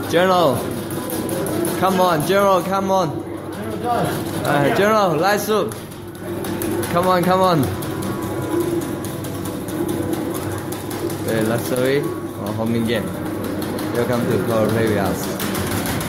General, come on, General, come on. General, light soup. Come on, come on. Very luxury or homing game. Welcome to Coral play with us.